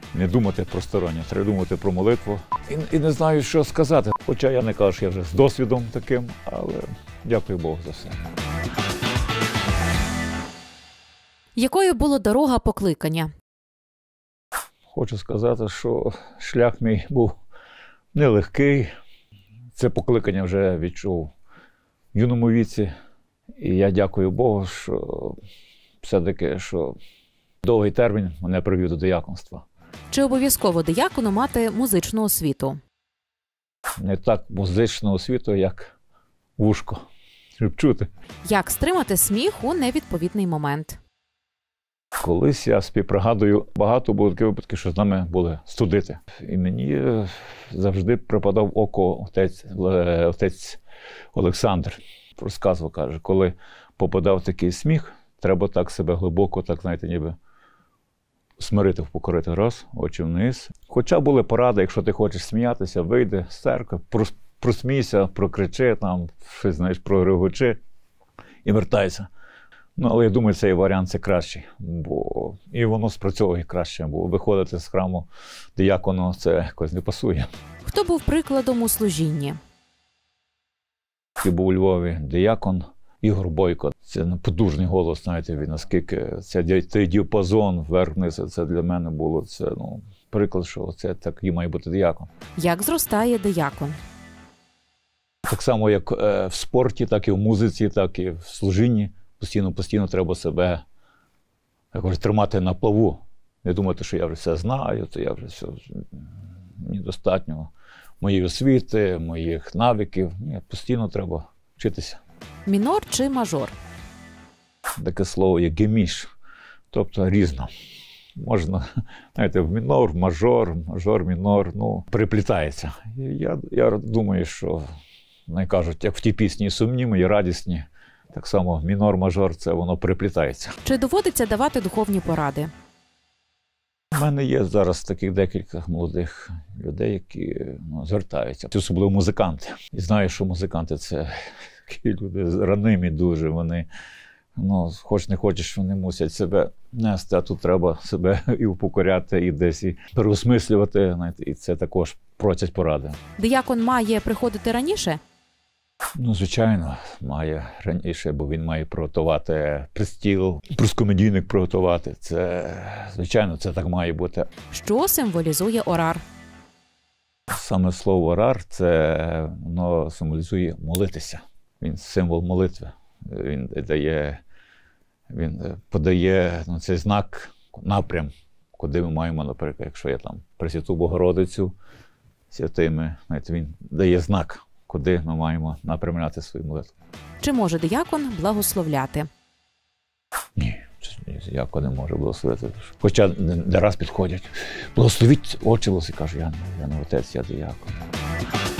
не думати про стороннє, треба думати про молитву. І не знаю, що сказати. Хоча я не кажу, що я вже з досвідом таким, але дякую Богу за все. Якою була дорога покликання? Хочу сказати, що шлях мій був нелегкий. Це покликання вже відчув в юному віці. І я дякую Богу, що все-таки, що довгий термін мене привів до дияконства. Чи обов'язково диякону мати музичну освіту? Не так музичну освіту, як вушко, щоб чути. Як стримати сміх у невідповідний момент? Колись я співпригадую, багато було таких випадків, що з нами були студити. І мені завжди припадав в око отець Олександр. Розказував, каже, коли попадав такий сміх, треба так себе глибоко, так, знаєте, ніби смирити, впокорити. Раз, очі вниз. Хоча були поради, якщо ти хочеш сміятися, вийди з церкви, просмійся, прокричи, там, щось, знаєш, прорегочи і вертайся. Ну, але я думаю, цей варіант це кращий, бо і воно спрацьовує краще, бо виходити з храму диякону це якось не пасує. Хто був прикладом у служінні? Я був у Львові диякон Ігор Бойко. Це потужний голос, знаєте, він наскільки цей діапазон вверх-вниз, це для мене було приклад, що це так і має бути диякон. Як зростає диякон? Так само, як в спорті, так і в музиці, так і в служінні. Постійно треба себе тримати на плаву. Не думати, що я вже все знаю, то я вже все, мені достатньо моєї освіти, моїх навиків. Ні, постійно треба вчитися. Мінор чи мажор? Таке слово є геміш, тобто різно. Можна, знаєте, в мінор, мажор, мінор, переплітається. Я думаю, що, не кажуть, як в тій пісні сумні, мої радісні, так само мінор, мажор, це воно переплітається. Чи доводиться давати духовні поради? У мене є зараз таких декілька молодих людей, які звертаються. Особливо музиканти. І знаю, що музиканти – це такі люди ранимі дуже. Вони, хоч не хочеш, вони мусять себе нести, а тут треба себе і упокоряти, і десь і переосмислювати. І це також просять поради. Диякон має приходити раніше? Звичайно, має раніше, бо він має приготувати престіл, проскомедійник приготувати. Це, звичайно, це так має бути. Що символізує орар? Саме слово орар, воно символізує молитися. Він символ молитви. Він подає цей знак, напрям, куди ми маємо, наприклад, якщо є там Пресвяту Богородицю святими, він дає знак, куди ми маємо напрямляти свою молитву. Чи може диякон благословляти? Ні, диякон не може благословити. Хоча не раз підходять. Благословіть очі, і кажу, я не отець, я диякон.